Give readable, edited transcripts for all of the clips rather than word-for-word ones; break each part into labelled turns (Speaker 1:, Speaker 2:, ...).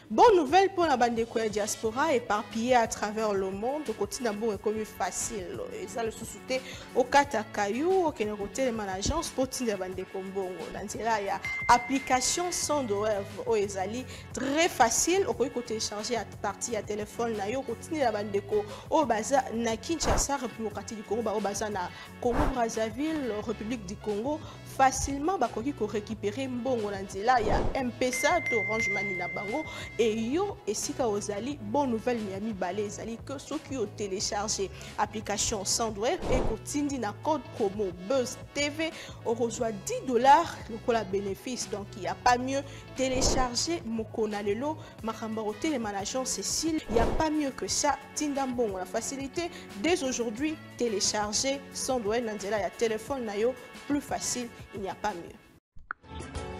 Speaker 1: Bonne nouvelle pour la bande de diaspora éparpillée à travers le monde. Le quotidien est comme facile. Et ça, le sous-souté au Katakayou, au Kénéroté, l'agence pour la bande de Kombongo. Dans là, il y a application sans web au Ezali. Très facile. Au côté télécharger à partir à téléphone. Là, au quotidien la bande de Ko. Au Baza, na Kinshasa, République du Congo, au Baza, na Congo-Brazzaville, République du Congo. Facilement, bakoki ko récupérer mbongo na nzela ya M-Pesa to Orange Money na bango et yo esika ozali bonne nouvelle Miami balé ezali que ceux qui ont téléchargé application Sandwave et kotindi na code promo Buzz TV on reçoit $10 le la bénéfice donc il y a pas mieux télécharger mokona lelo makamba au télémanagement Cécile il y a pas mieux que ça tinda mbongo la facilité dès aujourd'hui télécharger Sandwave na nzela ya téléphone na yo plus facile, il n'y a pas mieux.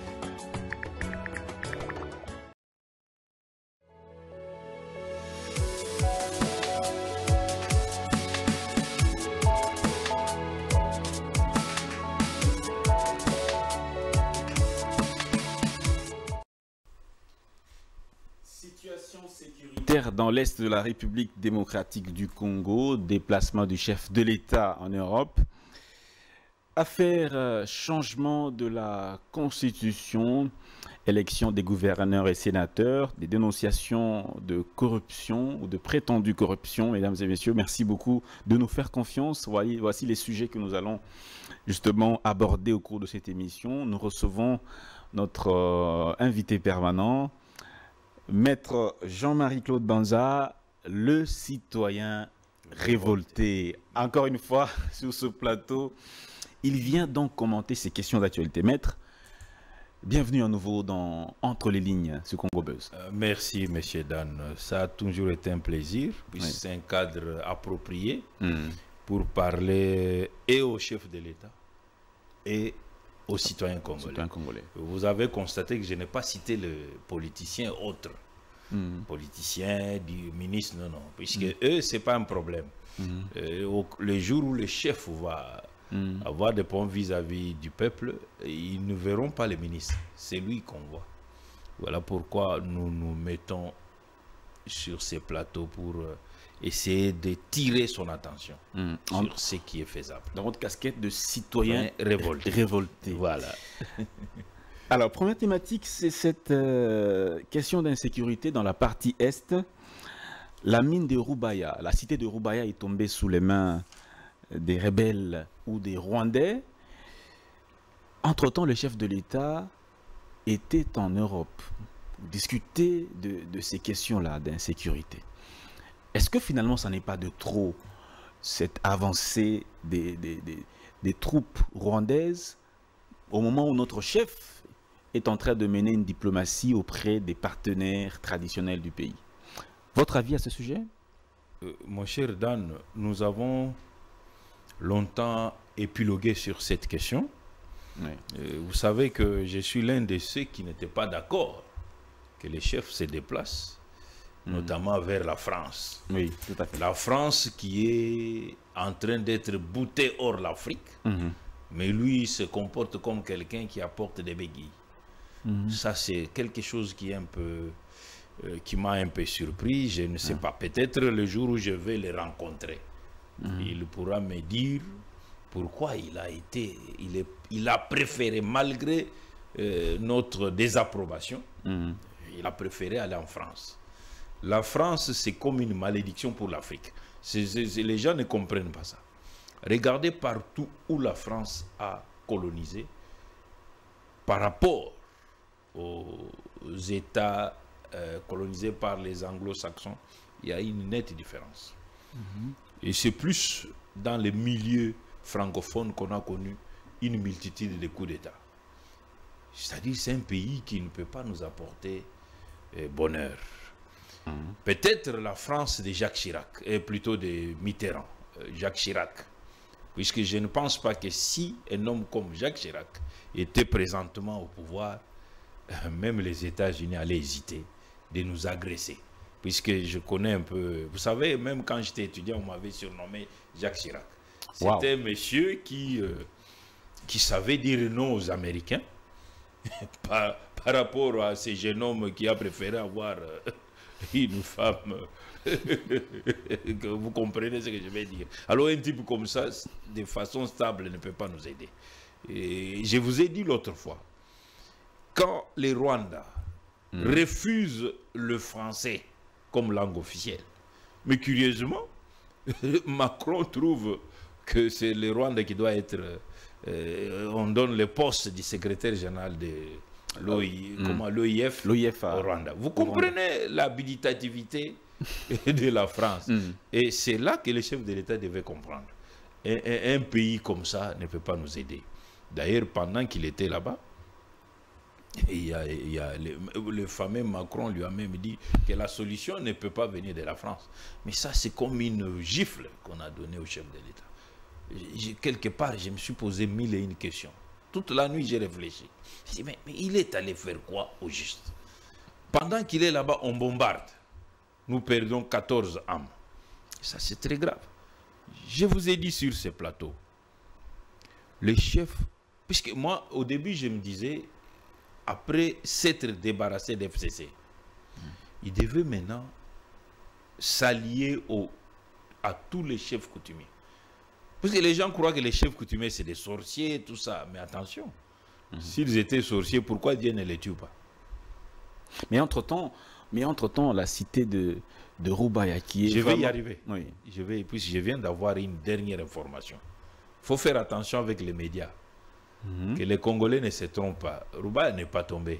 Speaker 2: Situation sécuritaire dans l'est de la République démocratique du Congo, déplacement du chef de l'État en Europe. Affaire changement de la Constitution, élection des gouverneurs et sénateurs, des dénonciations de corruption ou de prétendue corruption. Mesdames et messieurs, merci beaucoup de nous faire confiance. Voici les sujets que nous allons justement aborder au cours de cette émission. Nous recevons notre invité permanent, Maître Jean-Marie Claude Banza, le citoyen révolté. Encore une fois, sur ce plateau, il vient donc commenter ces questions d'actualité. Maître, bienvenue à nouveau dans Entre les lignes sur Congo Buzz.
Speaker 3: Merci, Monsieur Dan. Ça a toujours été un plaisir, puisque c'est un cadre approprié pour parler et au chef de l'État et aux citoyens congolais. Vous avez constaté que je n'ai pas cité le politicien autre. Politicien, du ministre, non, puisque eux, ce n'est pas un problème. Le jour où le chef va avoir des points vis-à-vis du peuple, ils ne verront pas les ministres. C'est lui qu'on voit. Voilà pourquoi nous nous mettons sur ces plateaux pour essayer de tirer son attention sur ce qui est faisable.
Speaker 2: Dans votre casquette de citoyen
Speaker 3: révolté. Voilà.
Speaker 2: Alors, première thématique, c'est cette question d'insécurité dans la partie Est. La mine de Rubaya, la cité de Rubaya est tombée sous les mains des rebelles ou des Rwandais. Entre-temps, le chef de l'État était en Europe pour discuter de ces questions-là d'insécurité. Est-ce que finalement, ça n'est pas de trop, cette avancée des troupes rwandaises au moment où notre chef est en train de mener une diplomatie auprès des partenaires traditionnels du pays? Votre avis à ce sujet?
Speaker 3: Mon cher Dan, nous avons longtemps épilogué sur cette question. Vous savez que je suis l'un de ceux qui n'étaient pas d'accord que les chefs se déplacent, notamment vers la France.
Speaker 2: Oui, tout à fait.
Speaker 3: La France qui est en train d'être boutée hors l'Afrique, mais lui il se comporte comme quelqu'un qui apporte des béquilles. Ça, c'est quelque chose qui est un peu... qui m'a un peu surpris. Je ne sais pas. Peut-être le jour où je vais les rencontrer, il pourra me dire pourquoi il a préféré, malgré notre désapprobation, il a préféré aller en France. La France, c'est comme une malédiction pour l'Afrique. Les gens ne comprennent pas ça. Regardez partout où la France a colonisé par rapport aux États colonisés par les anglo-saxons, il y a une nette différence. Et c'est plus dans les milieux francophones qu'on a connu une multitude de coups d'État. C'est-à-dire c'est un pays qui ne peut pas nous apporter bonheur. Peut-être la France de Jacques Chirac, et plutôt de Mitterrand, Jacques Chirac. Puisque je ne pense pas que si un homme comme Jacques Chirac était présentement au pouvoir, même les États-Unis allaient hésiter de nous agresser. Puisque je connais un peu... Vous savez, même quand j'étais étudiant, on m'avait surnommé Jacques Chirac. C'était un monsieur qui savait dire non aux Américains, pas par rapport à ce jeune homme qui a préféré avoir une femme. Vous comprenez ce que je vais dire. Alors un type comme ça, de façon stable, ne peut pas nous aider. Et je vous ai dit l'autre fois, quand les Rwandais refusent le français comme langue officielle, mais curieusement, Macron trouve que c'est le Rwanda qui doit être... on donne le poste du secrétaire général de l'OIF au Rwanda. Vous comprenez l'habilitativité de la France. Et c'est là que le chef de l'État devait comprendre. Un pays comme ça ne peut pas nous aider. D'ailleurs, pendant qu'il était là-bas, le fameux Macron lui a même dit que la solution ne peut pas venir de la France. Mais ça, c'est comme une gifle qu'on a donnée au chef de l'État. Quelque part, je me suis posé 1001 questions. Toute la nuit, j'ai réfléchi. Je me suis dit, mais il est allé faire quoi au juste? Pendant qu'il est là-bas, on bombarde. Nous perdons 14 âmes. Ça, c'est très grave. Je vous ai dit sur ce plateau, les chefs, puisque moi, au début, je me disais, après s'être débarrassé d'FCC, il devait maintenant s'allier à tous les chefs coutumiers. Parce que les gens croient que les chefs coutumiers, c'est des sorciers, tout ça. Mais attention, s'ils étaient sorciers, pourquoi Dieu ne les tue pas?
Speaker 2: Mais entre-temps, la cité de Roubaïa qui est...
Speaker 3: Je vais y arriver.
Speaker 2: Oui.
Speaker 3: Puisque je viens d'avoir une dernière information. Il faut faire attention avec les médias. Que les Congolais ne se trompent pas. Roubaïa n'est pas tombé.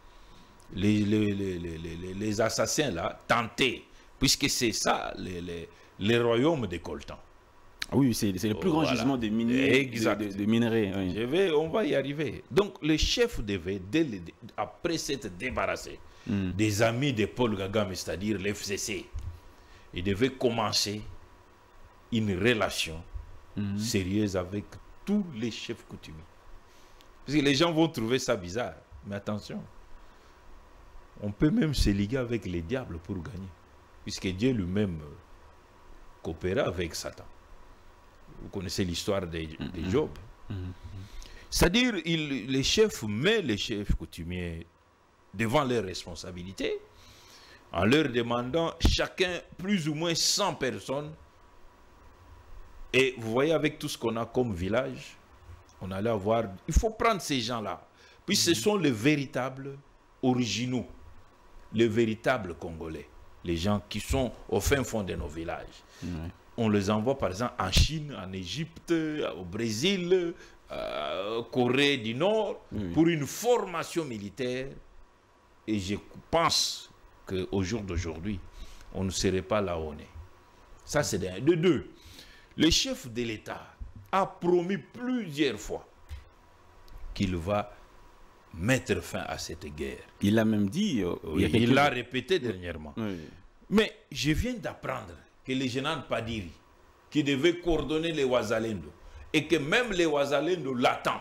Speaker 3: Les assassins là, tentaient. Puisque c'est ça, les royaumes des Coltans.
Speaker 2: Oui, c'est le plus grand gisement de minerais. Oui.
Speaker 3: On va y arriver. Donc, le chef devait, après s'être débarrassé des amis de Paul Kagame, c'est-à-dire l'FCC, il devait commencer une relation sérieuse avec tous les chefs coutumiers. Parce que les gens vont trouver ça bizarre. Mais attention, on peut même se liguer avec les diables pour gagner. Puisque Dieu lui-même coopéra avec Satan. Vous connaissez l'histoire de Job. C'est-à-dire, les chefs mettent les chefs coutumiers devant leurs responsabilités en leur demandant chacun plus ou moins 100 personnes. Et vous voyez, avec tout ce qu'on a comme village, on allait avoir... Il faut prendre ces gens-là. Puis ce sont les véritables originaux, les véritables Congolais, les gens qui sont au fin fond de nos villages. On les envoie par exemple en Chine, en Égypte, au Brésil, Corée du Nord, pour une formation militaire. Et je pense qu'au jour d'aujourd'hui, on ne serait pas là où on est. Ça, c'est de deux. Le chef de l'État a promis plusieurs fois qu'il va mettre fin à cette guerre.
Speaker 2: Il l'a même dit.
Speaker 3: Il l'a répété dernièrement. Mais je viens d'apprendre que le général Padiri, qui devait coordonner les Ouazalendo, et que même les Ouazalendo l'attendent,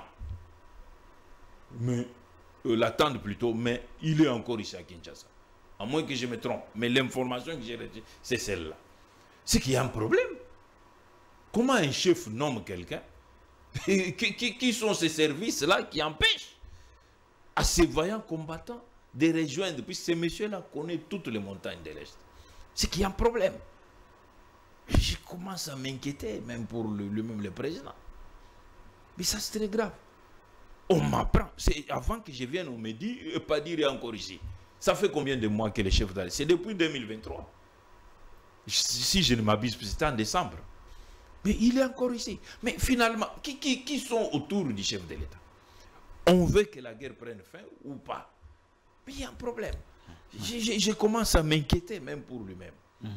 Speaker 3: l'attendent plutôt, mais il est encore ici à Kinshasa. À moins que je me trompe. Mais l'information que j'ai reçue, c'est celle-là. C'est qu'il y a un problème. Comment un chef nomme quelqu'un? Qui sont ces services-là qui empêchent à ces vaillants combattants de rejoindre? Puis ces messieurs-là connaissent toutes les montagnes de l'Est. C'est qu'il y a un problème. Je commence à m'inquiéter, même pour lui-même le président. Mais ça, c'est très grave. On m'apprend. Avant que je vienne, on me dit, pas dire encore ici. Ça fait combien de mois que le chef d'État? C'est depuis 2023. Si je ne m'abuse, c'était en décembre. Mais il est encore ici. Mais finalement, qui sont autour du chef de l'État? On veut que la guerre prenne fin ou pas? Mais il y a un problème. Je commence à m'inquiéter même pour lui-même.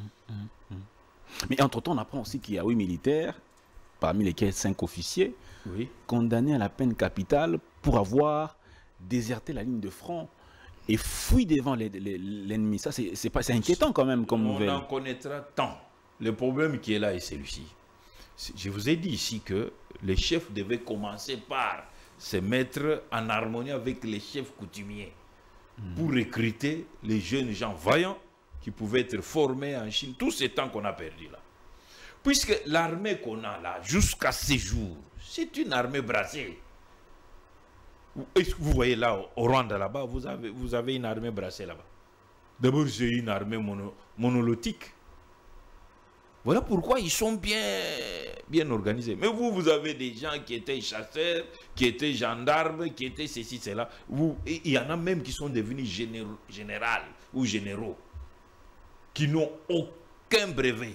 Speaker 2: Mais entre-temps, on apprend aussi qu'il y a 8 militaires, parmi lesquels 5 officiers, condamnés à la peine capitale pour avoir déserté la ligne de front et fui devant l'ennemi. Ça, c'est inquiétant quand même comme nouvelle.
Speaker 3: On en connaîtra tant. Le problème qui est là est celui-ci. Je vous ai dit ici que les chefs devaient commencer par se mettre en harmonie avec les chefs coutumiers pour recruter les jeunes gens vaillants qui pouvaient être formés en Chine, tout ce temps qu'on a perdu là. Puisque l'armée qu'on a là, jusqu'à ces jours, c'est une armée brassée. Est-ce que vous voyez là, au Rwanda, là-bas, vous avez une armée brassée là-bas. D'abord, c'est une armée monolithique. Voilà pourquoi ils sont bien organisés. Mais vous avez des gens qui étaient chasseurs, qui étaient gendarmes, qui étaient ceci, cela. Il y en a même qui sont devenus généraux ou généraux, qui n'ont aucun brevet.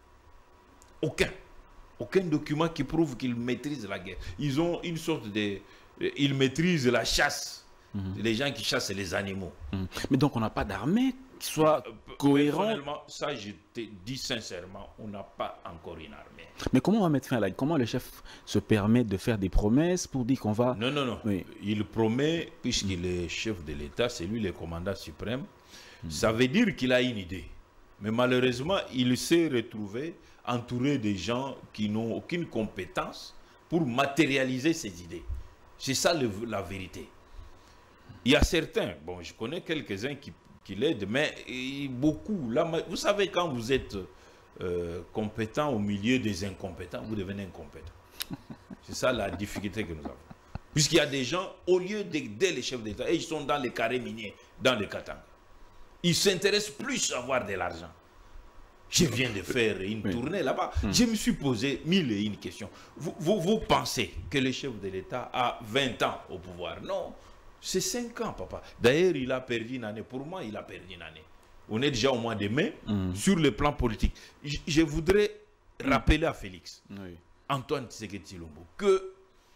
Speaker 3: Aucun document qui prouve qu'ils maîtrisent la guerre. Ils ont une sorte de... Ils maîtrisent la chasse. Les gens qui chassent les animaux.
Speaker 2: Mais donc on n'a pas d'armée qui soit cohérente.
Speaker 3: Personnellement, ça je te dis sincèrement, on n'a pas encore une armée.
Speaker 2: Mais comment on va mettre fin à la... Comment le chef se permet de faire des promesses pour dire qu'on va...
Speaker 3: Non. Oui. Il promet, puisqu'il est chef de l'État, c'est lui le commandant suprême. Ça veut dire qu'il a une idée. Mais malheureusement, il s'est retrouvé entouré de gens qui n'ont aucune compétence pour matérialiser ses idées. C'est ça la vérité. Il y a certains, bon, je connais quelques-uns qui l'aident, mais beaucoup. Là, vous savez, quand vous êtes compétent au milieu des incompétents, vous devenez incompétent. C'est ça la difficulté que nous avons. Puisqu'il y a des gens, au lieu d'aider les chefs d'État, ils sont dans les carrés miniers, dans les Katanga. Ils s'intéressent plus à avoir de l'argent. Je viens de faire une tournée là-bas. Je me suis posé 1001 questions. Vous pensez que le chef de l'État a 20 ans au pouvoir? Non, c'est 5 ans, papa. D'ailleurs, il a perdu une année. Pour moi, il a perdu une année. On est déjà au mois de mai sur le plan politique. Je voudrais rappeler à Félix, Antoine Tshisekedi Tshilombo, que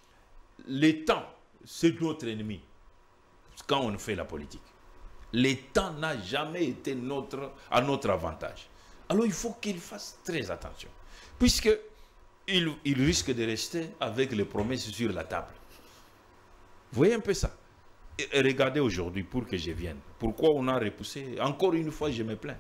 Speaker 3: le temps, c'est notre ennemi quand on fait la politique. Le temps n'a jamais été à notre avantage. Alors il faut qu'il fasse très attention, puisqu'il risque de rester avec les promesses sur la table. Vous voyez un peu ça? Et regardez aujourd'hui, pour que je vienne, pourquoi on a repoussé? Encore une fois, je me plains.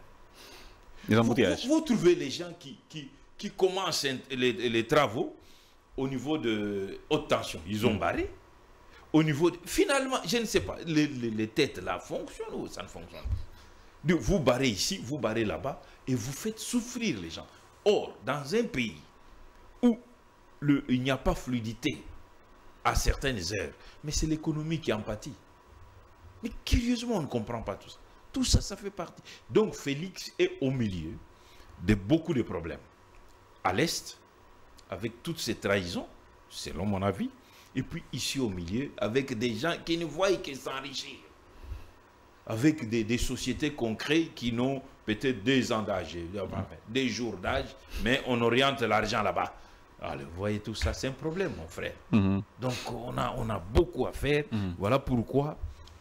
Speaker 3: Vous trouvez les gens qui commencent les travaux au niveau de haute tension. Ils ont barré. Au niveau finalement, je ne sais pas, les têtes là fonctionnent ou ça ne fonctionne pas? Vous barrez ici, vous barrez là-bas, et vous faites souffrir les gens. Or, dans un pays où il n'y a pas fluidité à certaines heures, mais c'est l'économie qui en pâtit. Mais curieusement, on ne comprend pas tout ça. Tout ça, ça fait partie. Donc, Félix est au milieu de beaucoup de problèmes. À l'Est, avec toutes ces trahisons, selon mon avis, et puis ici au milieu, avec des gens qui ne voient que s'enrichir. Avec des sociétés concrètes qui n'ont peut-être 2 ans d'âge, des jours d'âge, mais on oriente l'argent là-bas. Alors, vous voyez tout ça, c'est un problème, mon frère. Donc, on a beaucoup à faire. Voilà pourquoi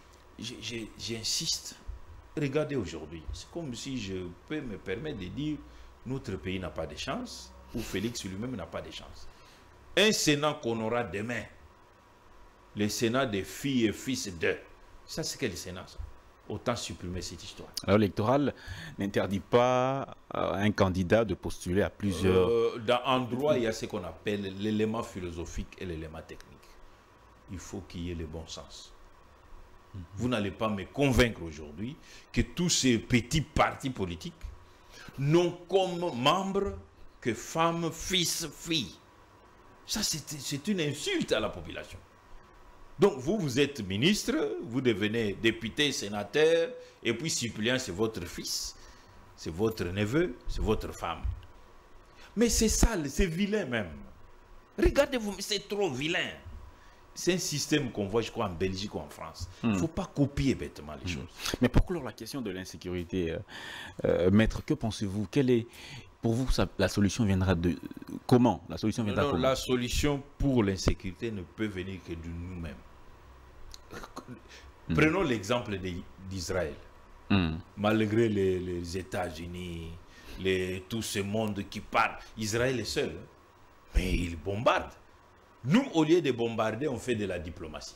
Speaker 3: j'insiste. Regardez aujourd'hui, c'est comme si je peux me permettre de dire notre pays n'a pas de chance, ou Félix lui-même n'a pas de chance. Un Sénat qu'on aura demain, le Sénat des filles et fils d'eux, ça c'est quel Sénat ça? Autant supprimer cette histoire.
Speaker 2: Alors l'électoral n'interdit pas à un candidat de postuler à plusieurs...
Speaker 3: En droit, il y a ce qu'on appelle l'élément philosophique et l'élément technique. Il faut qu'il y ait le bon sens. Vous n'allez pas me convaincre aujourd'hui que tous ces petits partis politiques n'ont comme membres que femmes, fils, filles. Ça, c'est une insulte à la population. Donc, vous êtes ministre, vous devenez député, sénateur, et puis suppléant, c'est votre fils, c'est votre neveu, c'est votre femme. Mais c'est sale, c'est vilain même. Regardez-vous, c'est trop vilain. C'est un système qu'on voit, je crois, en Belgique ou en France. Il ne faut pas copier bêtement les choses.
Speaker 2: Mais pour clore la question de l'insécurité, maître, que pensez-vous? Quelle est, pour vous, la solution viendra de... Comment? La solution viendra comment?
Speaker 3: La solution pour l'insécurité ne peut venir que de nous-mêmes. Prenons l'exemple d'Israël. Malgré les États-Unis, tout ce monde qui parle, Israël est seul. Mais il bombarde. Nous, au lieu de bombarder, on fait de la diplomatie.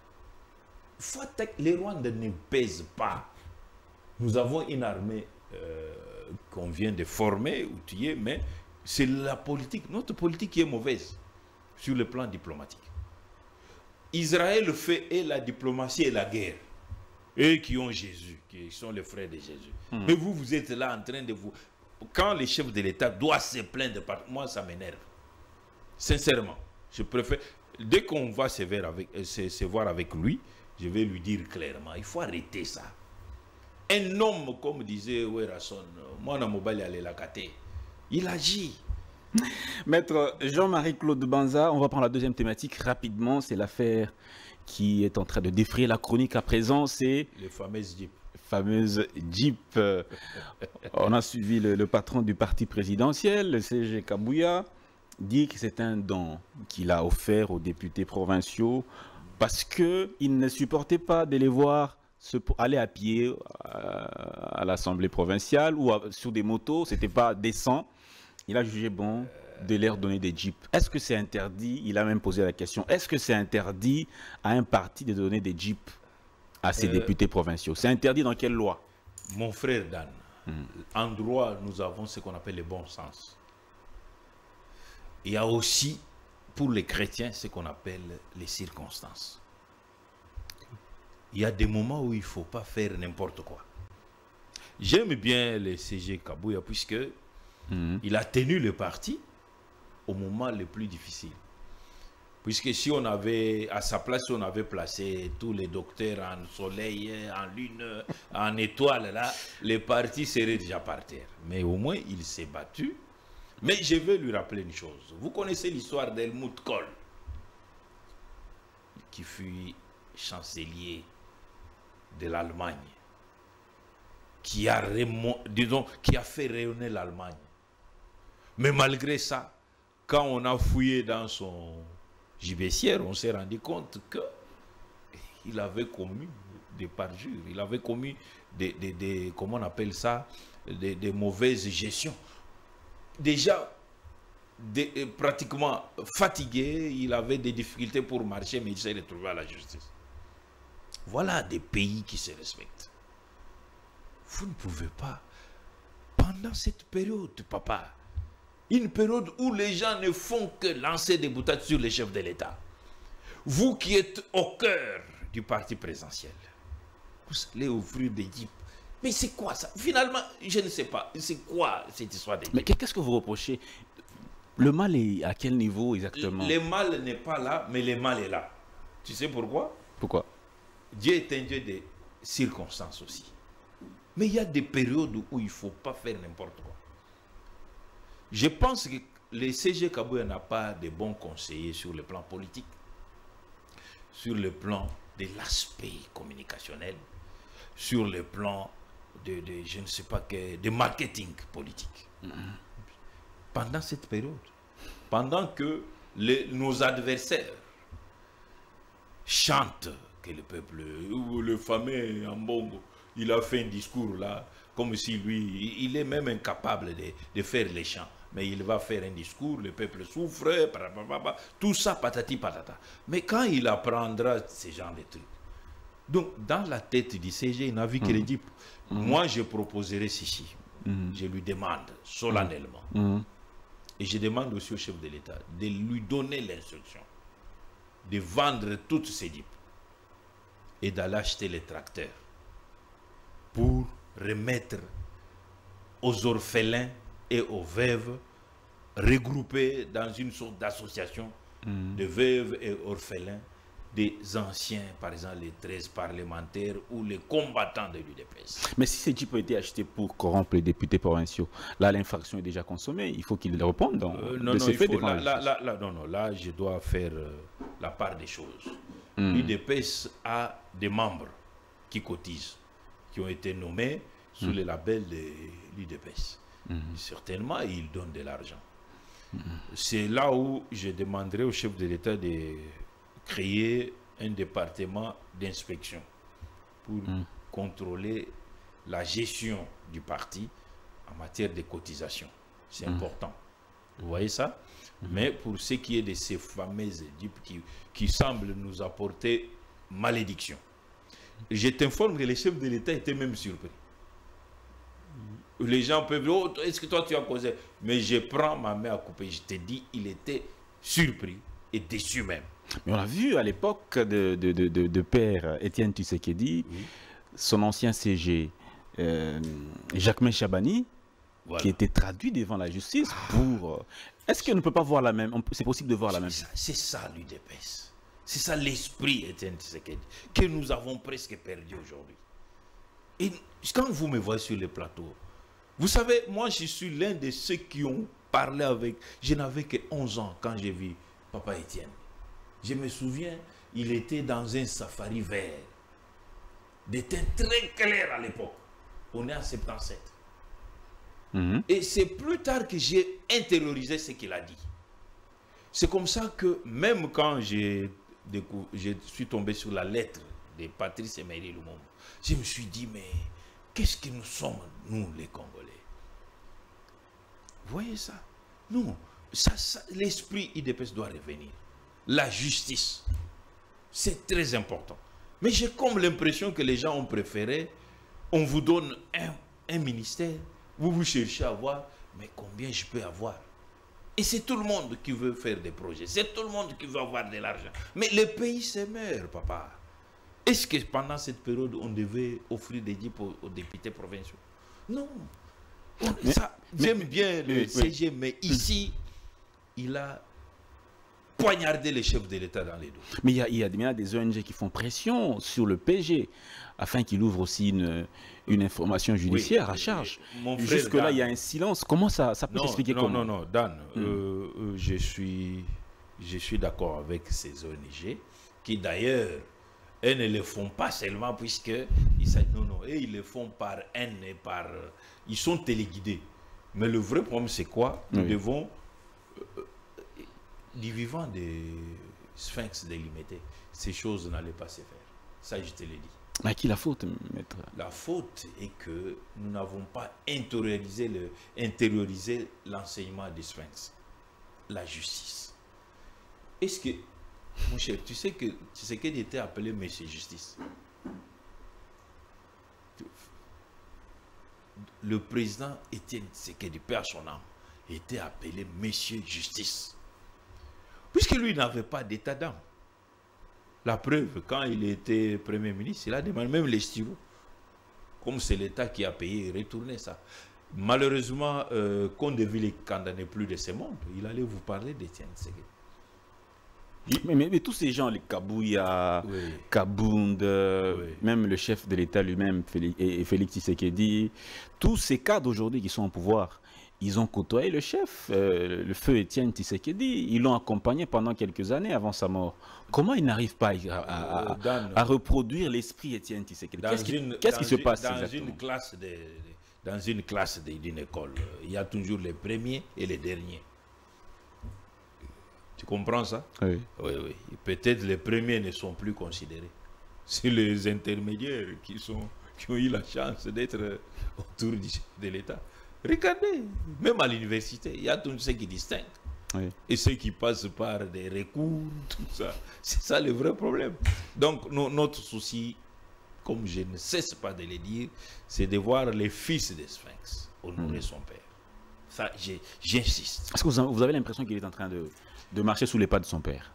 Speaker 3: Les Rwandais ne pèsent pas. Nous avons une armée qu'on vient de former, outiller, mais c'est la politique, notre politique qui est mauvaise sur le plan diplomatique. Israël fait et la diplomatie et la guerre. Eux qui ont Jésus, qui sont les frères de Jésus. Mais vous êtes là en train de vous... Quand les chefs de l'État doivent se plaindre, moi ça m'énerve. Sincèrement. Je préfère... Dès qu'on va se voir avec lui, je vais lui dire clairement, il faut arrêter ça. Un homme, comme disait Werrason, moi, il agit.
Speaker 2: Maître Jean-Marie Claude Banza, on va prendre la deuxième thématique rapidement. C'est l'affaire qui est en train de défrayer la chronique à présent. C'est
Speaker 3: les fameuses Jeep.
Speaker 2: On a suivi le patron du parti présidentiel, le CG Kabouya, dit que c'est un don qu'il a offert aux députés provinciaux parce qu'il ne supportait pas de les voir aller à pied à l'Assemblée provinciale ou sur des motos. Ce n'était pas décent. Il a jugé bon de leur donner des jeeps. Est-ce que c'est interdit? Il a même posé la question. Est-ce que c'est interdit à un parti de donner des jeeps à ses députés provinciaux? C'est interdit dans quelle loi?
Speaker 3: Mon frère Dan, en droit, nous avons ce qu'on appelle le bon sens. Il y a aussi, pour les chrétiens, ce qu'on appelle les circonstances. Il y a des moments où il ne faut pas faire n'importe quoi. J'aime bien le CG Kabouya puisque il a tenu le parti au moment le plus difficile. Puisque si on avait, à sa place, on avait placé tous les docteurs en soleil, en lune, en étoile, là, les partis seraient déjà par terre. Mais au moins, il s'est battu. Mais je vais lui rappeler une chose. Vous connaissez l'histoire d'Helmut Kohl, qui fut chancelier de l'Allemagne, qui a fait rayonner l'Allemagne. Mais malgré ça, quand on a fouillé dans son gibecière, on s'est rendu compte qu'il avait commis des parjures, il avait commis comment on appelle ça, des mauvaises gestions. Déjà, pratiquement fatigué, il avait des difficultés pour marcher, mais il s'est retrouvé à la justice. Voilà des pays qui se respectent. Vous ne pouvez pas, pendant cette période, papa, une période où les gens ne font que lancer des boutades sur les chefs de l'État, vous qui êtes au cœur du parti présidentiel, vous allez offrir des jeeps. Mais c'est quoi ça? Finalement, je ne sais pas. C'est quoi cette histoire des jeeps?
Speaker 2: Mais qu'est-ce que vous reprochez? Le mal est à quel niveau exactement?
Speaker 3: Le mal n'est pas là, mais le mal est là. Tu sais pourquoi?
Speaker 2: Pourquoi?
Speaker 3: Dieu est un Dieu de circonstances aussi. Mais il y a des périodes où il ne faut pas faire n'importe quoi. Je pense que le CG Kabouya n'a pas de bons conseillers sur le plan politique, sur le plan de l'aspect communicationnel, sur le plan je ne sais pas de marketing politique. Pendant cette période, pendant que nos adversaires chantent que le peuple, le fameux Ambongo, il a fait un discours là, comme si lui, il est même incapable de faire les chants. Mais il va faire un discours, le peuple souffre, tout ça, patati patata. Mais quand il apprendra ce genre de trucs, donc dans la tête du CG, il n'a vu que les jeeps. Moi, je proposerai ceci. Je lui demande solennellement. Et je demande aussi au chef de l'État de lui donner l'instruction de vendre toutes ces jeeps et d'aller acheter les tracteurs pour remettre aux orphelins et aux veuves regroupés dans une sorte d'association de veuves et orphelins des anciens, par exemple les 13 parlementaires ou les combattants de l'UDPS.
Speaker 2: Mais si ces jeeps ont été achetés pour corrompre les députés provinciaux, là l'infraction est déjà consommée, il faut qu'ils répondent
Speaker 3: non, là je dois faire la part des choses. L'UDPS a des membres qui cotisent, qui ont été nommés sous le label de l'UDPS. Certainement, ils donnent de l'argent. C'est là où je demanderai au chef de l'État de créer un département d'inspection pour contrôler la gestion du parti en matière de cotisation. C'est important. Vous voyez ça? Mais pour ce qui est de ces fameuses jeeps qui semblent nous apporter malédiction, je t'informe que les chefs de l'État étaient même surpris. Les gens peuvent dire, oh, est-ce que toi tu as causé? Mais je prends ma main à couper. Je te dis, il était surpris et déçu même.
Speaker 2: Mais on a vu à l'époque de père Étienne Tshisekedi, son ancien CG, Jacquemain Chabani, qui était traduit devant la justice pour... Est-ce qu'on ne peut pas voir la même... C'est possible de voir la même chose?
Speaker 3: C'est ça l'UDPS. C'est ça l'esprit, Étienne Tshisekedi, que nous avons presque perdu aujourd'hui. Et quand vous me voyez sur les plateaux, vous savez, moi je suis l'un de ceux qui ont parlé avec... Je n'avais que 11 ans quand j'ai vu Papa Étienne. Je me souviens, il était dans un safari vert. Des teintes très claires à l'époque. On est en 77. Et c'est plus tard que j'ai intériorisé ce qu'il a dit. C'est comme ça que même quand je suis tombé sur la lettre de Patrice Emery Lumumba, je me suis dit, mais qu'est-ce que nous sommes, nous les Congolais? Vous voyez ça? Non, l'esprit IDPS doit revenir. La justice, c'est très important. Mais j'ai comme l'impression que les gens ont préféré, on vous donne un ministère, vous cherchez à voir, mais combien je peux avoir? Et c'est tout le monde qui veut faire des projets, c'est tout le monde qui veut avoir de l'argent. Mais le pays se meurt, papa. Est-ce que pendant cette période, on devait offrir des jeeps aux députés provinciaux? Non. J'aime bien le CG, mais ici, il a poignardé les chefs de l'État dans les dos.
Speaker 2: Mais il y a des ONG qui font pression sur le PG afin qu'il ouvre aussi une information judiciaire à charge. Jusque-là, il y a un silence. Comment ça peut s'expliquer?
Speaker 3: Non, Dan, je suis d'accord avec ces ONG qui d'ailleurs, elles ne le font pas seulement puisque ils le font par haine et par... Ils sont téléguidés. Mais le vrai problème, c'est quoi? Nous devons... du vivant des sphinx délimités, ces choses n'allaient pas se faire. Ça, je te l'ai dit.
Speaker 2: À qui la faute, maître?
Speaker 3: La faute est que nous n'avons pas intériorisé l'enseignement des sphinx. La justice. Est-ce que, mon cher, tu sais qu'il était appelé Monsieur Justice? Le président Étienne Tshisekedi, paix à son âme, était appelé Monsieur Justice. Puisque lui n'avait pas d'état d'âme. La preuve, quand il était Premier ministre, il a demandé même les stylos. Comme c'est l'État qui a payé, retourner ça. Malheureusement, Condeville ne condamnait plus de ce monde. Il allait vous parler d'Étienne Tshisekedi.
Speaker 2: Mais tous ces gens, les Kabouya, Kabound, même le chef de l'État lui-même, Félix Tshisekedi, tous ces cadres aujourd'hui qui sont au pouvoir, ils ont côtoyé le chef, le feu Étienne Tshisekedi. Ils l'ont accompagné pendant quelques années avant sa mort. Comment ils n'arrivent pas à reproduire l'esprit Étienne Tshisekedi? Qu'est-ce qui se passe exactement?
Speaker 3: Dans une classe d'une école, il y a toujours les premiers et les derniers. Tu comprends ça? Oui. Oui. Peut-être les premiers ne sont plus considérés. C'est les intermédiaires qui ont eu la chance d'être autour de l'État. Regardez, même à l'université, il y a tous ceux qui distinguent. Oui. Et ceux qui passent par des recours, tout ça. C'est ça le vrai problème. Donc, notre souci, comme je ne cesse pas de le dire, c'est de voir les fils des Sphinx honorer son père. Ça, j'insiste.
Speaker 2: Est-ce que vous avez l'impression qu'il est en train de marcher sous les pas de son père?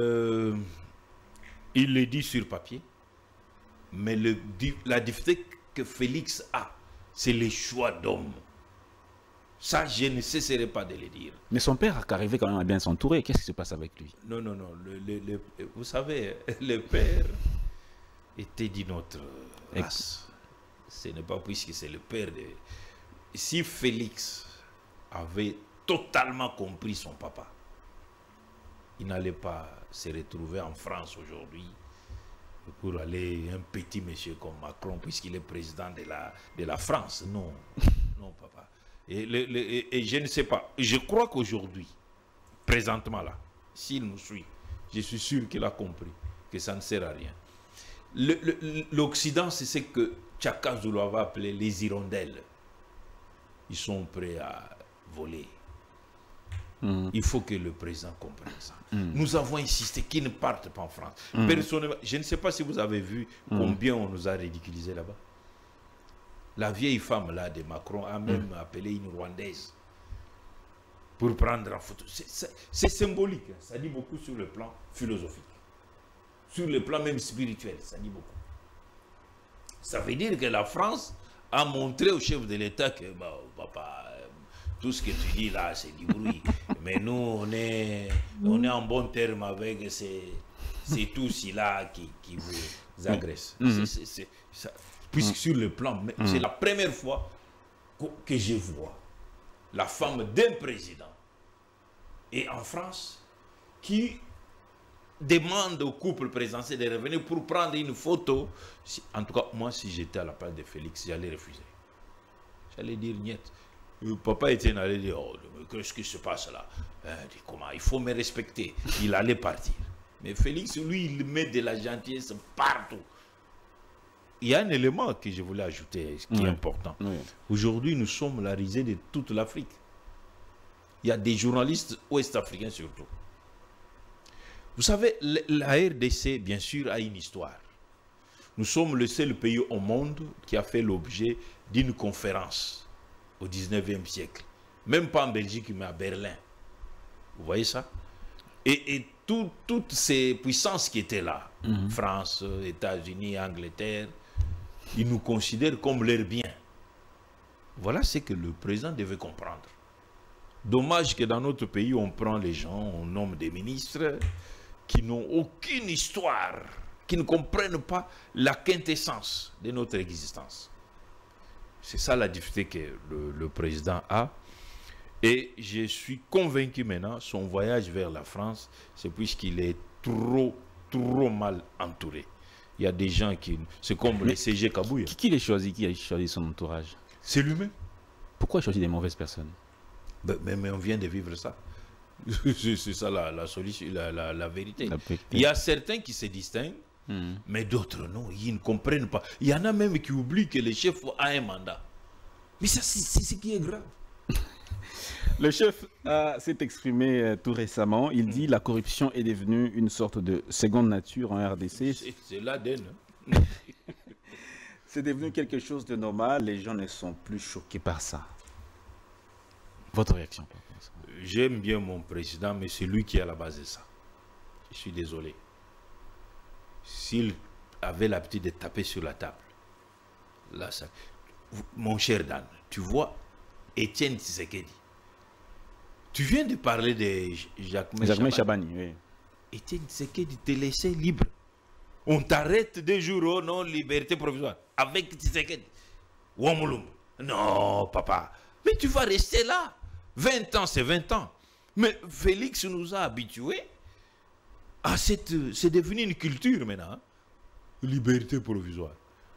Speaker 3: Il le dit sur papier, mais la difficulté que Félix a, c'est le choix d'homme. Ça, je ne cesserai pas de le dire.
Speaker 2: Mais son père a arrivé quand même à bien s'entourer. Qu'est-ce qui se passe avec lui?
Speaker 3: Non. Vous savez, le père était d'une autre race. Ce n'est pas puisque c'est le père de... Si Félix avait totalement compris son papa, il n'allait pas se retrouver en France aujourd'hui pour aller un petit monsieur comme Macron, puisqu'il est président de la France. Non, papa. Et je ne sais pas. Je crois qu'aujourd'hui, présentement là, s'il nous suit, je suis sûr qu'il a compris que ça ne sert à rien. L'Occident, c'est ce que Tchaka Zulu va appeler les hirondelles. Ils sont prêts à voler. Il faut que le président comprenne ça. Nous avons insisté qu'ils ne partent pas en France. Personnellement, je ne sais pas si vous avez vu combien on nous a ridiculisés là-bas. La vieille femme là de Macron a même appelé une Rwandaise pour prendre en photo. C'est symbolique. Hein. Ça dit beaucoup sur le plan philosophique. Sur le plan même spirituel, ça dit beaucoup. Ça veut dire que la France a montré au chef de l'État que, papa, tout ce que tu dis là, c'est du bruit. Mais nous, on est en bon terme avec ces tous-là qui vous agressent. Puisque sur le plan, c'est la première fois que je vois la femme d'un président, et en France, qui demande au couple présidentiel de revenir pour prendre une photo. En tout cas, moi, si j'étais à la place de Félix, j'allais refuser. J'allais dire niet. Papa Étienne allait dire, oh, qu'est-ce qui se passe là? Comment? Il faut me respecter. Il allait partir. Mais Félix, lui, il met de la gentillesse partout. Il y a un élément que je voulais ajouter, qui est important. Aujourd'hui, nous sommes la risée de toute l'Afrique. Il y a des journalistes ouest-africains surtout. Vous savez, la RDC, bien sûr, a une histoire. Nous sommes le seul pays au monde qui a fait l'objet d'une conférence au 19e siècle. Même pas en Belgique, mais à Berlin. Vous voyez ça? Et toutes ces puissances qui étaient là, France, États-Unis, Angleterre, ils nous considèrent comme leurs biens. Voilà ce que le président devait comprendre. Dommage que dans notre pays, on prend les gens, on nomme des ministres qui n'ont aucune histoire, qui ne comprennent pas la quintessence de notre existence. C'est ça la difficulté que le président a. Et je suis convaincu maintenant, son voyage vers la France, c'est puisqu'il est trop mal entouré. Il y a des gens qui... C'est comme les CG Kabouya.
Speaker 2: Qui l'a choisi? Qui a choisi son entourage?
Speaker 3: C'est lui-même.
Speaker 2: Pourquoi il choisit des mauvaises personnes?
Speaker 3: Mais on vient de vivre ça. C'est ça la solution, la vérité. Il y a certains qui se distinguent, mais d'autres non, ils ne comprennent pas. Il y en a même qui oublient que le chef a un mandat. Mais ça, c'est ce qui est grave.
Speaker 2: Le chef s'est exprimé tout récemment. Il dit la corruption est devenue une sorte de seconde nature en RDC.
Speaker 3: C'est l'ADN.
Speaker 2: C'est devenu quelque chose de normal. Les gens ne sont plus choqués par ça. Votre réaction par rapport à ça?
Speaker 3: J'aime bien mon président, mais c'est lui qui est à la base de ça. Je suis désolé. S'il avait l'habitude de taper sur la table, là, ça... Mon cher Dan, tu vois, Étienne Tshisekedi, tu viens de parler de Jacques
Speaker 2: Chabani, oui.
Speaker 3: Étienne Tshisekedi te laissait libre. On t'arrête 2 jours, oh non, liberté provisoire, avec Tshisekedi. Wamulum. Non, papa, mais tu vas rester là. 20 ans, c'est 20 ans. Mais Félix nous a habitués à cette... C'est devenu une culture maintenant. Hein? Liberté provisoire.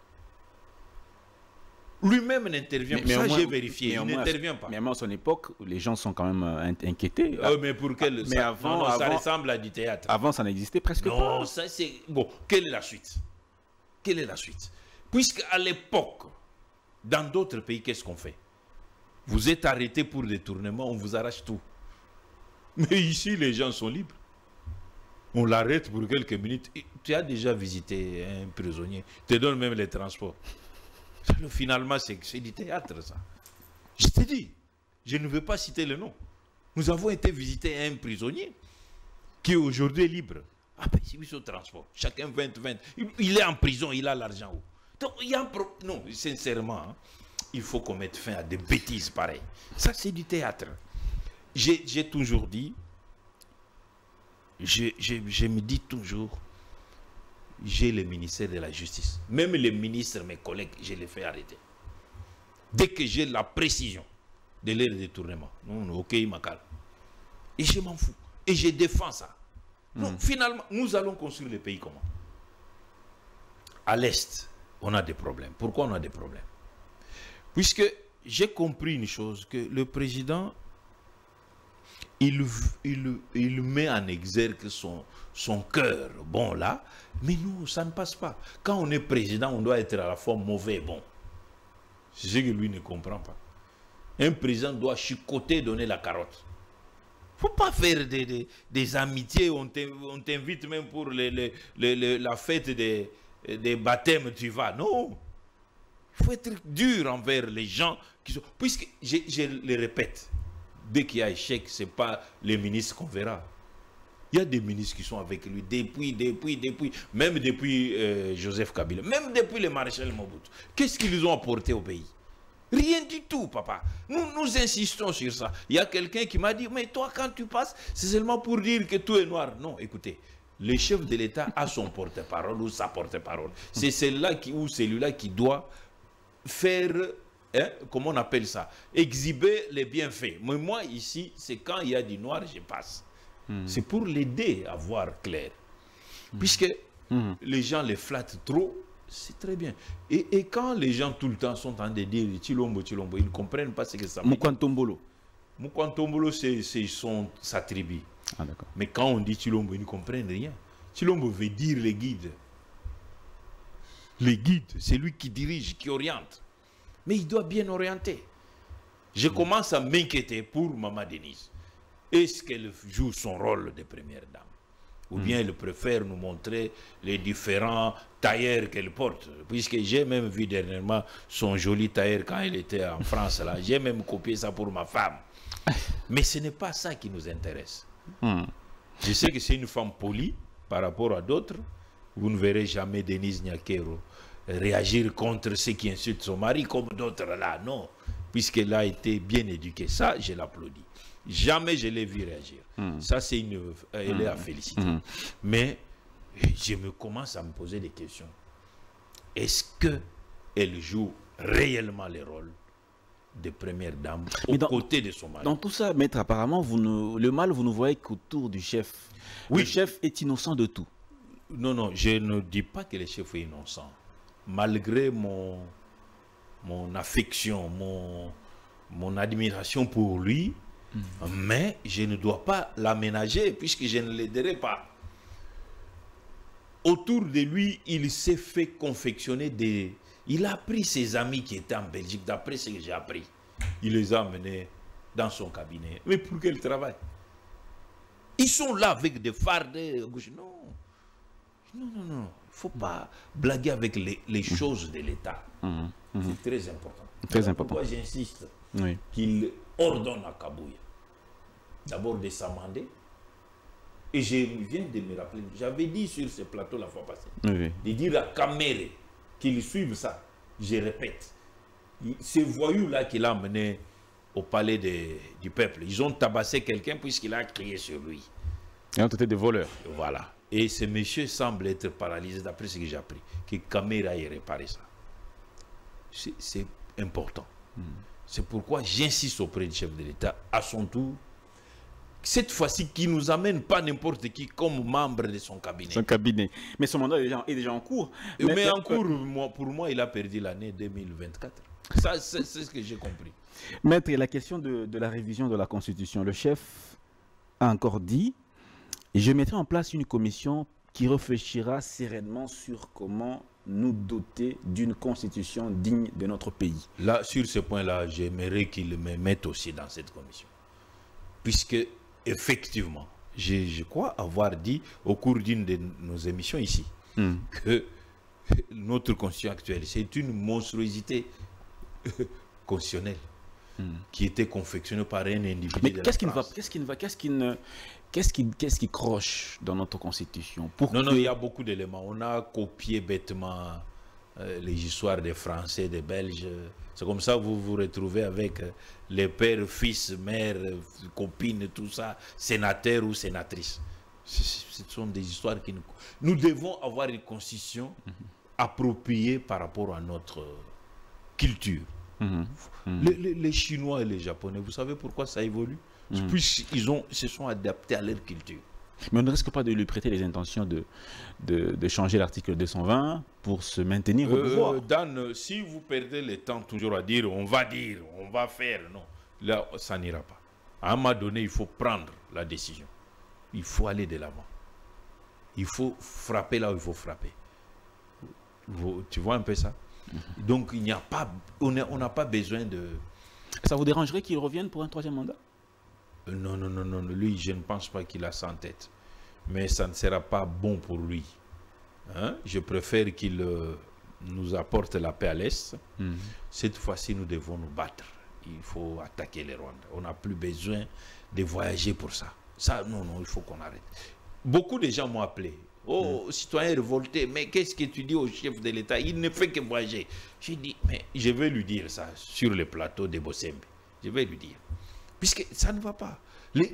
Speaker 3: Lui-même n'intervient pas. Ça, j'ai vérifié. Il n'intervient pas.
Speaker 2: Mais à son époque, les gens sont quand même inquiétés.
Speaker 3: Mais pour quel... Mais avant, ça ressemble à du théâtre.
Speaker 2: Avant, ça n'existait presque pas.
Speaker 3: Non, ça c'est... Bon, quelle est la suite? Quelle est la suite? Puisqu'à l'époque, dans d'autres pays, qu'est-ce qu'on fait? Vous êtes arrêté pour détournement, on vous arrache tout. Mais ici, les gens sont libres. On l'arrête pour quelques minutes. Tu as déjà visité un prisonnier. Tu te donne même les transports. Finalement, c'est du théâtre, ça. Je te dis, je ne veux pas citer le nom. Nous avons été visiter un prisonnier qui aujourd'hui est libre. Ah ben, c'est mis au transport. Chacun 20. Il est en prison, il a l'argent. Donc, il y a un problème. Non, sincèrement, hein, il faut qu'on mette fin à des bêtises pareilles. Ça, c'est du théâtre. J'ai toujours dit, je me dis toujours, j'ai le ministère de la Justice. Même les ministres, mes collègues, je les fais arrêter. Dès que j'ai la précision de leur détournement. Non, ok, il m'a calme. Et je m'en fous. Et je défends ça. Donc, finalement, nous allons construire le pays comment? À l'Est, on a des problèmes. Pourquoi on a des problèmes? Puisque j'ai compris une chose, que le président, il met en exergue son cœur, bon là, mais nous, ça ne passe pas. Quand on est président, on doit être à la fois mauvais et bon. C'est ce que lui ne comprend pas. Un président doit chicoter, donner la carotte. Il ne faut pas faire des amitiés, on t'invite même pour la fête des baptêmes, tu vas. Non. Il faut être dur envers les gens qui sont... Puisque, je le répète, dès qu'il y a échec, ce n'est pas les ministres qu'on verra. Il y a des ministres qui sont avec lui depuis, même depuis Joseph Kabila, même depuis le maréchal Mobutu. Qu'est-ce qu'ils ont apporté au pays? Rien du tout, papa. Nous insistons sur ça. Il y a quelqu'un qui m'a dit, mais toi, quand tu passes, c'est seulement pour dire que tout est noir. Non, écoutez, le chef de l'État a son porte-parole ou sa porte-parole. C'est celle-là ou celui-là qui doit faire, comment on appelle ça, exhiber les bienfaits. Mais moi, ici, c'est quand il y a du noir, je passe. C'est pour l'aider à voir clair. Puisque les gens les flattent trop, c'est très bien. Et quand les gens tout le temps sont en train de dire Chilombo, Chilombo, ils ne comprennent pas ce que ça veut dire.
Speaker 2: Mukwantombolo.
Speaker 3: Mukwantombolo, c'est sa tribu. Ah, mais quand on dit Chilombo, ils ne comprennent rien. Chilombo veut dire les guides. Les guides, c'est lui qui dirige, qui oriente. Mais il doit bien orienter. Je commence à m'inquiéter pour Maman Denise. Est-ce qu'elle joue son rôle de première dame? Ou bien elle préfère nous montrer les différents tailleurs qu'elle porte. Puisque j'ai même vu dernièrement son joli tailleur quand elle était en France. J'ai même copié ça pour ma femme. Mais ce n'est pas ça qui nous intéresse. Je sais que c'est une femme polie par rapport à d'autres. Vous ne verrez jamais Denise Nyakero réagir contre ceux qui insultent son mari comme d'autres là. Non. Puisqu'elle a été bien éduquée. Ça, je l'applaudis. Jamais je l'ai vu réagir. Ça, c'est elle est à féliciter. Mais je commence à me poser des questions. Est-ce qu'elle joue réellement le rôle de première dame aux côtés de son mari?
Speaker 2: Dans tout ça, maître, apparemment, le mal, vous ne voyez qu'autour du chef. Oui. Le chef est innocent de tout.
Speaker 3: Non, non, je ne dis pas que le chef est innocent. Malgré mon affection, mon admiration pour lui, mais je ne dois pas l'aménager puisque je ne l'aiderai pas. Autour de lui, il s'est fait confectionner des... Il a pris ses amis qui étaient en Belgique, d'après ce que j'ai appris. Il les a amenés dans son cabinet. Mais pour quel travail? Ils sont là avec des fardes. Non, non, non, non. Il ne faut pas blaguer avec les choses de l'État. C'est très important.
Speaker 2: Très important.
Speaker 3: Pourquoi j'insiste qu'il ordonne à Kabouya d'abord de s'amender. Et je viens de me rappeler, j'avais dit sur ce plateau la fois passée, de dire à Kamere qu'il suive ça. Je répète, ces voyous-là qu'il a amené au palais du peuple, ils ont tabassé quelqu'un puisqu'il a crié sur lui.
Speaker 2: Ils ont été des voleurs.
Speaker 3: Voilà. Et ce monsieur semble être paralysé, d'après ce que j'ai appris, que Kamere ait réparé ça. C'est important. C'est pourquoi j'insiste auprès du chef de l'État, à son tour, cette fois-ci, qui nous amène pas n'importe qui comme membre de son cabinet.
Speaker 2: Son cabinet. Mais son mandat est déjà en cours.
Speaker 3: Mais en cours, pour moi, il a perdu l'année 2024. Ça, c'est ce que j'ai compris.
Speaker 2: Maître, la question de la révision de la Constitution, le chef a encore dit, et je mettrai en place une commission qui réfléchira sereinement sur comment nous doter d'une constitution digne de notre pays.
Speaker 3: Là, sur ce point-là, j'aimerais qu'il me mette aussi dans cette commission. Puisque, effectivement, je crois avoir dit au cours d'une de nos émissions ici que notre constitution actuelle, c'est une monstruosité constitutionnelle qui était confectionnée par un individu.
Speaker 2: Mais qu'est-ce qui croche dans notre constitution?
Speaker 3: Non, il y a beaucoup d'éléments. On a copié bêtement les histoires des Français, des Belges. C'est comme ça que vous vous retrouvez avec les pères, fils, mères, copines, tout ça, sénateurs ou sénatrices. Ce sont des histoires qui nous devons avoir une constitution appropriée par rapport à notre culture. Les Chinois et les Japonais, vous savez pourquoi ça évolue? Puisqu'ils se sont adaptés à leur culture.
Speaker 2: Mais on ne risque pas de lui prêter les intentions de changer l'article 220 pour se maintenir au pouvoir.
Speaker 3: Dan, si vous perdez le temps toujours à dire, on va faire, non. Là, ça n'ira pas. À un moment donné, il faut prendre la décision. Il faut aller de l'avant. Il faut frapper là où il faut frapper. Tu vois un peu ça? Donc, il n'y a pas, on n'a pas besoin de...
Speaker 2: Ça vous dérangerait qu'il revienne pour un troisième mandat?
Speaker 3: Non, non, non, non. Lui, je ne pense pas qu'il a ça en tête. Mais ça ne sera pas bon pour lui. Hein? Je préfère qu'il nous apporte la paix à l'Est. Cette fois-ci, nous devons nous battre. Il faut attaquer les Rwandais. On n'a plus besoin de voyager pour ça. Ça, non, non, il faut qu'on arrête. Beaucoup de gens m'ont appelé. Oh, citoyen révolté, mais qu'est-ce que tu dis au chef de l'État? Il ne fait que voyager. J'ai dit, mais je vais lui dire ça sur le plateau de Bossembe. Je vais lui dire. Puisque ça ne va pas.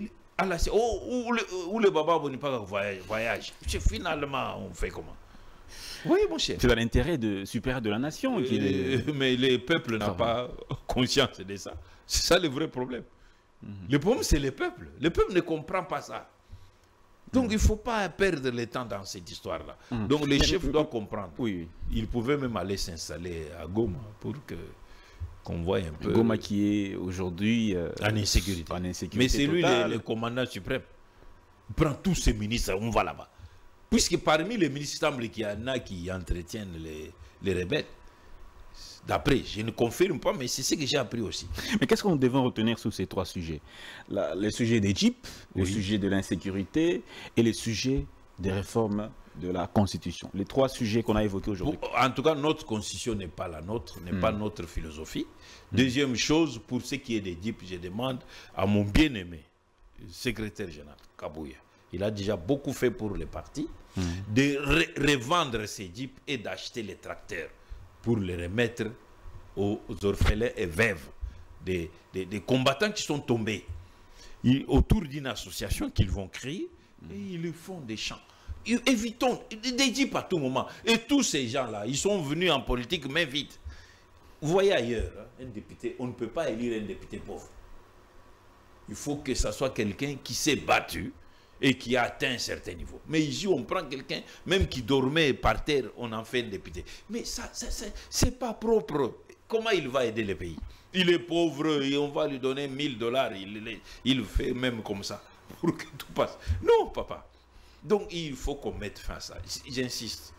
Speaker 3: Où le baba n'est pas voyage. Finalement, on fait comment? Oui, mon chef.
Speaker 2: C'est dans l'intérêt supérieur de la nation.
Speaker 3: Mais le peuple n'a pas conscience de ça. C'est ça le vrai problème. Le problème, c'est le peuple. Le peuple ne comprend pas ça. Donc, il ne faut pas perdre le temps dans cette histoire-là. Donc, les chefs doivent comprendre.
Speaker 2: Oui.
Speaker 3: Ils pouvaient même aller s'installer à Goma pour qu'on voit un peu.
Speaker 2: Goma qui est aujourd'hui
Speaker 3: en insécurité. Mais c'est lui le commandant suprême. Il prend tous ses ministres, on va là-bas. Puisque parmi les ministres, il semble qu'il y en a qui entretiennent les rebelles. D'après, je ne confirme pas, mais c'est ce que j'ai appris aussi.
Speaker 2: Mais qu'est-ce qu'on devait retenir sur ces trois sujets? Le sujet des jeeps, le sujet de l'insécurité et le sujet des réformes de la Constitution. Les trois sujets qu'on a évoqués aujourd'hui.
Speaker 3: En tout cas, notre Constitution n'est pas la nôtre, n'est pas notre philosophie. Deuxième chose, pour ce qui est des jeeps, je demande à mon bien-aimé secrétaire général, Kabouya, il a déjà beaucoup fait pour les partis, de revendre ces jeeps et d'acheter les tracteurs pour les remettre aux orphelins et veuves des combattants qui sont tombés. Autour d'une association qu'ils vont créer, et ils font des champs. Évitons des jeeps à tout moment. Et tous ces gens-là, ils sont venus en politique, mais vite. Vous voyez ailleurs, hein, un député, on ne peut pas élire un député pauvre. Il faut que ce soit quelqu'un qui s'est battu et qui a atteint un certain niveau. Mais ici, on prend quelqu'un, même qui dormait par terre, on en fait un député. Mais ça c'est pas propre. Comment il va aider le pays? Il est pauvre et on va lui donner $1000. Il fait même comme ça pour que tout passe. Non, papa. Donc, il faut qu'on mette fin à ça. J'insiste.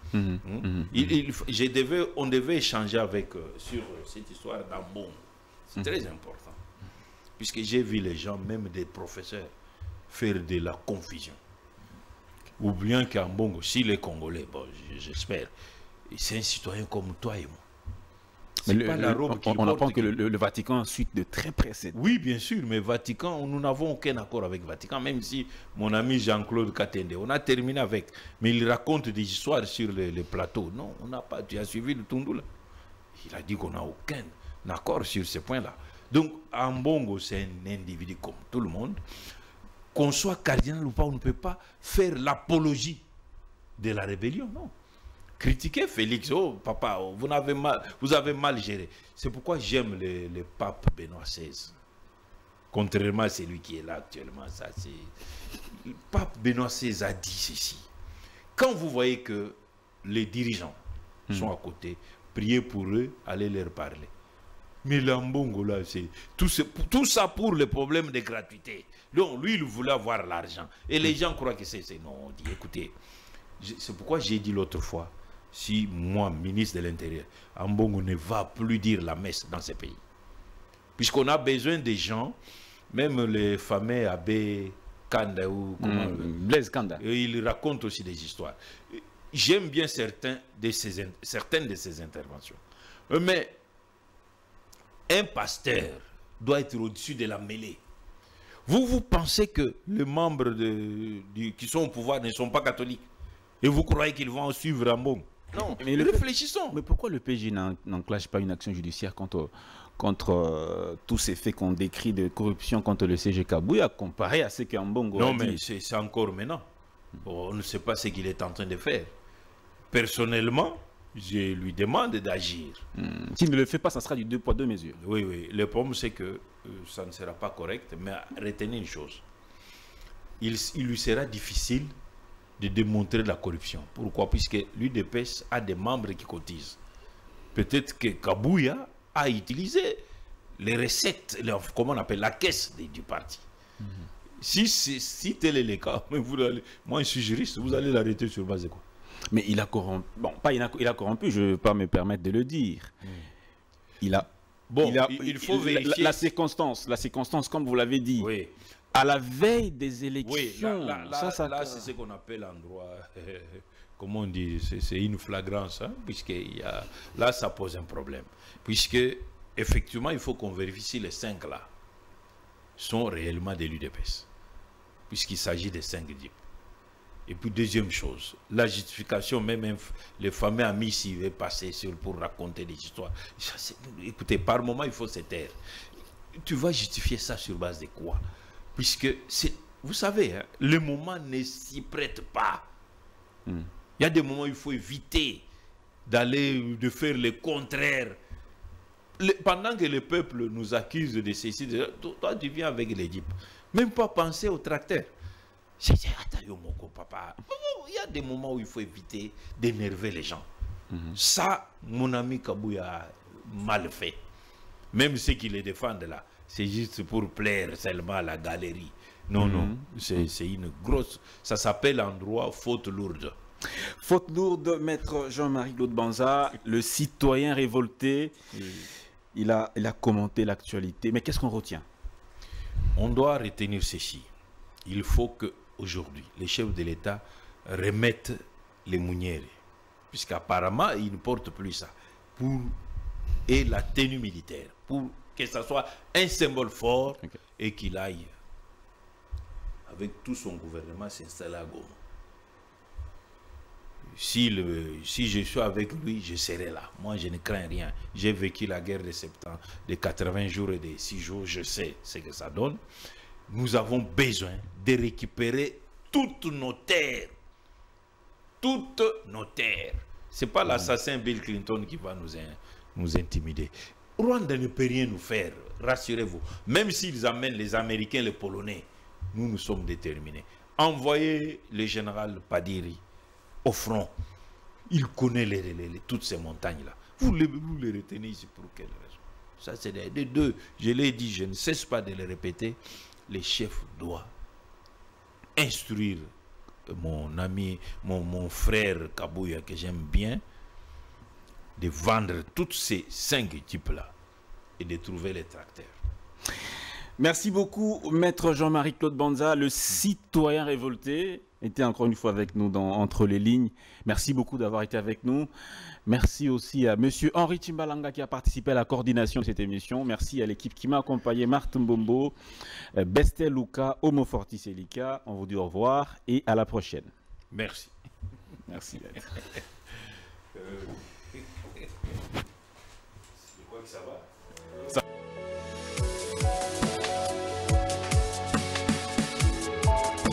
Speaker 3: On devait échanger sur cette histoire d'Ambon. C'est très important. Puisque j'ai vu les gens, même des professeurs, faire de la confusion. Oubliant qu'Ambon aussi, les Congolais, bon, j'espère, c'est un citoyen comme toi et moi.
Speaker 2: Mais on apprend que le Vatican suit de très près cette...
Speaker 3: Oui, bien sûr, mais Vatican, nous n'avons aucun accord avec Vatican, même si mon ami Jean-Claude Katende, on a terminé avec, mais il raconte des histoires sur les plateaux. Non, on n'a pas, tu as suivi le Tundula. Il a dit qu'on n'a aucun accord sur ce point-là. Donc, Ambongo, c'est un individu comme tout le monde. Qu'on soit cardinal ou pas, on ne peut pas faire l'apologie de la rébellion, non. Critiquer Félix, oh papa, vous avez mal géré. C'est pourquoi j'aime le pape Benoît XVI. Contrairement à celui qui est là actuellement, ça c'est... Le pape Benoît XVI a dit ceci. Quand vous voyez que les dirigeants sont à côté, priez pour eux, allez leur parler. Mais l'Ambongo là, c'est tout ça pour le problème de gratuité. Donc lui, il voulait avoir l'argent. Et les gens croient que c'est... Non, on dit, écoutez, c'est pourquoi j'ai dit l'autre fois, si moi, ministre de l'Intérieur, Ambongo ne va plus dire la messe dans ce pays. Puisqu'on a besoin des gens, même les fameux abbés Kanda ou
Speaker 2: Blaise Kanda.
Speaker 3: Ils racontent aussi des histoires. J'aime bien certaines de ces interventions. Mais un pasteur doit être au-dessus de la mêlée. Vous pensez que les membres qui sont au pouvoir ne sont pas catholiques? Et vous croyez qu'ils vont suivre Ambongo? Non, mais réfléchissons.
Speaker 2: Mais pourquoi le PJ n'enclenche pas une action judiciaire contre tous ces faits qu'on décrit de corruption contre le CG Kabouya, comparé à ce qu'Ambongo a dit?
Speaker 3: Non, mais c'est encore maintenant. On ne sait pas ce qu'il est en train de faire. Personnellement, je lui demande d'agir.
Speaker 2: S'il ne le fait pas, ça sera du 2 poids 2 mesures.
Speaker 3: Oui, oui. Le problème, c'est que ça ne sera pas correct, mais retenez une chose. Il lui sera difficile de démontrer la corruption. Pourquoi? Puisque l'UDPS a des membres qui cotisent. Peut-être que Kabouya a utilisé les recettes, comment on appelle, la caisse du parti. Si tel est le cas, moi je suis juriste, vous allez l'arrêter sur base de quoi?
Speaker 2: Mais il a corrompu, bon, pas il a corrompu, je ne vais pas me permettre de le dire. Il faut vérifier. La circonstance, comme vous l'avez dit.
Speaker 3: Oui.
Speaker 2: À la veille des élections.
Speaker 3: Oui, là c'est ce qu'on appelle en droit, comment on dit, c'est une flagrance, hein, puisque là ça pose un problème. Puisque, effectivement, il faut qu'on vérifie si les 5 là sont réellement des l'UDPS. Puisqu'il s'agit des 5 DIP. Et puis deuxième chose, la justification, même les fameux amis s'y veulent passer pour raconter des histoires. Écoutez, par moment, il faut se taire. Tu vas justifier ça sur base de quoi? Puisque, vous savez, hein, le moment ne s'y prête pas. Il y a des moments où il faut éviter de faire le contraire. Pendant que le peuple nous accuse de ceci, toi tu viens avec l'Égypte. Même pas penser au tracteur. Papa. Il y a des moments où il faut éviter d'énerver les gens. Ça, mon ami Kabouya a mal fait. Même ceux qui les défendent là, c'est juste pour plaire seulement à la galerie. Non, non, c'est une grosse... Ça s'appelle en droit faute lourde.
Speaker 2: Faute lourde, maître Jean-Marie Claude Banza, le citoyen révolté, il a commenté l'actualité. Mais qu'est-ce qu'on retient?
Speaker 3: On doit retenir ceci. Il faut qu'aujourd'hui, les chefs de l'État remettent les mounières. Puisqu'apparemment, ils ne portent plus ça. Et la tenue militaire. Pour que ça soit un symbole fort et qu'il aille, avec tout son gouvernement, s'installer à Goma. Si je suis avec lui, je serai là. Moi, je ne crains rien. J'ai vécu la guerre de 70, de 80 jours et de 6 jours. Je sais ce que ça donne. Nous avons besoin de récupérer toutes nos terres. Toutes nos terres. Ce n'est pas l'assassin Bill Clinton qui va nous intimider. Rwanda ne peut rien nous faire. Rassurez-vous. Même s'ils amènent les Américains, les Polonais, nous sommes déterminés. Envoyez le général Padiri au front. Il connaît toutes ces montagnes-là. Vous les retenez ici pour quelle raison? Ça, c'est des deux. Je l'ai dit, je ne cesse pas de le répéter. Les chefs doivent instruire mon ami, mon frère Kabouya, que j'aime bien, de vendre tous ces 5 types-là et de trouver les tracteurs.
Speaker 2: Merci beaucoup, maître Jean-Marie Claude Banza, le citoyen révolté, était encore une fois avec nous Entre les lignes. Merci beaucoup d'avoir été avec nous. Merci aussi à monsieur Henri Timbalanga qui a participé à la coordination de cette émission. Merci à l'équipe qui m'a accompagné, Martin Mbombo, Bestel Luka, Homo Fortis Elika. On vous dit au revoir et à la prochaine.
Speaker 3: Merci.
Speaker 2: Merci.
Speaker 3: Je crois que ça va.